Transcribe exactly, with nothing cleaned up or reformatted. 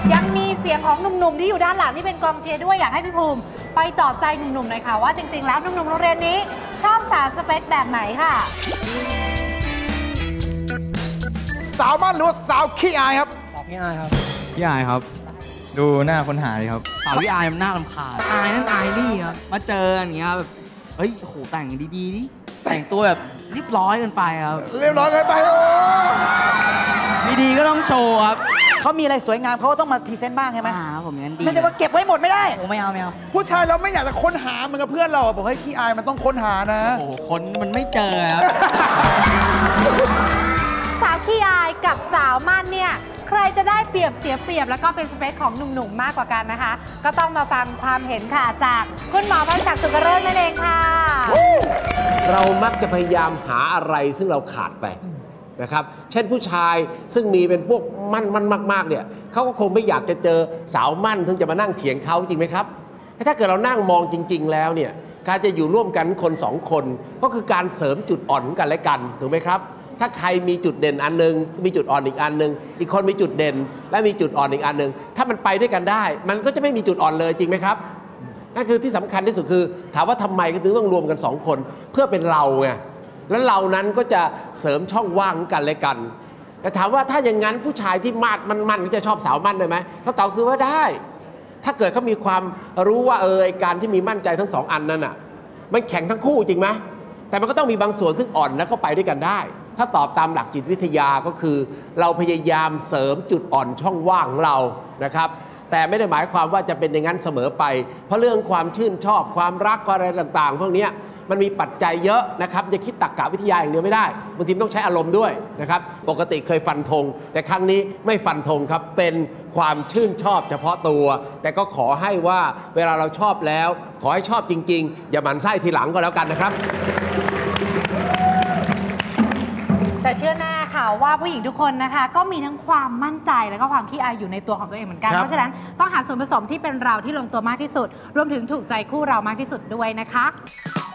ยังมีเสียงของหนุ่มๆที่อยู่ด้านหลังที่เป็นกองเชียร์ด้วยอยากให้พี่ภูมิไปจอบใจหนุ่มๆหน่อยค่ะว่าจริงๆแล้วหนุ่มๆโรงเรียนนี้ชอบสาวสเปคแบบไหนค่ะสาวมั่นหรือว่าสาวขี้อายครับสาวขี้อายครับขี้อายครับดูหน้าค้นหาเลยครับสาวขี้อายมันน่ารำคาญอายนั่นอายนี่ครับมาเจออย่างเงี้ยแบบเฮ้ยโหแต่งดีๆดิแต่งตัวแบบเรียบร้อยเกินไปครับเรียบร้อยเกินไปดีๆก็ต้องโชว์ครับเขามีอะไรสวยงามเขาก็ต้องมาพรีเซนต์บ้างใช่ไหมอ่าผมงั้นดีไม่ใช่ว่าเก็บไว้หมดไม่ได้ผมไม่เอาไม่เอาผู้ชายเราไม่อยากจะค้นหาเหมือนกับเพื่อนเราบอกให้ขี้อายมันต้องค้นหานะโอ้โหคนมันไม่เจอครับสาวขี้อายกับสาวมั่นเนี่ยใครจะได้เปรียบเสียเปรียบแล้วก็เป็นสเปคของหนุ่มๆมากกว่ากันนะคะก็ต้องมาฟังความเห็นค่ะจากคุณหมอพันศักดิ์สุขเริศนั่นเองค่ะเรามักจะพยายามหาอะไรซึ่งเราขาดไปนะครับเช่นผู้ชายซึ่งมีเป็นพวกมั่นมั่นมากๆเนี่ยเขาก็คงไม่อยากจะเจอสาวมั่นซึ่งจะมานั่งเถียงเขาจริงไหมครับถ้าเกิดเรานั่งมองจริงๆแล้วเนี่ยการจะอยู่ร่วมกันคนสองคนก็คือการเสริมจุดอ่อนกันและกันถูกไหมครับถ้าใครมีจุดเด่นอันนึงมีจุดอ่อนอีกอันนึงอีกคนมีจุดเด่นและมีจุดอ่อนอีกอันนึงถ้ามันไปด้วยกันได้มันก็จะไม่มีจุดอ่อนเลยจริงไหมครับนั่นคือที่สำคัญที่สุดคือถามว่าทำไมก็ถึงต้องรวมกันสองคนเพื่อเป็นเราไงแล้วเรานั้นก็จะเสริมช่องว่างกันและกันแต่ถามว่าถ้าอย่างนั้นผู้ชายที่มาดมันๆก็จะชอบสาวมั่นได้ไหมเขาตอบคือว่าได้ถ้าเกิดเขามีความรู้ว่าเออการที่มีมั่นใจทั้งสองอันนั้นอ่ะมันแข็งทั้งคู่จริงไหมแต่มันก็ต้องมีบางส่วนซึ่งอ่อนแล้วก็ไปด้วยกันได้ถ้าตอบตามหลักจิตวิทยาก็คือเราพยายามเสริมจุดอ่อนช่องว่างของเรานะครับแต่ไม่ได้หมายความว่าจะเป็นอย่างนั้นเสมอไปเพราะเรื่องความชื่นชอบความรักอะไรต่างๆพวกนี้มันมีปัจจัยเยอะนะครับจะคิดตรรกะวิทยาอย่างเดียวไม่ได้บางทีต้องใช้อารมณ์ด้วยนะครับปกติเคยฟันธงแต่ครั้งนี้ไม่ฟันธงครับเป็นความชื่นชอบเฉพาะตัวแต่ก็ขอให้ว่าเวลาเราชอบแล้วขอให้ชอบจริงๆอย่าหมั่นไส้ทีหลังก็แล้วกันนะครับแต่เชื่อแน่ค่ะว่าผู้หญิงทุกคนนะคะก็มีทั้งความมั่นใจแล้วก็ความขี้อายอยู่ในตัวของตัวเองเหมือนกันเพราะฉะนั้นต้องหาส่วนผสมที่เป็นเราที่ลงตัวมากที่สุดรวมถึงถูกใจคู่เรามากที่สุดด้วยนะคะ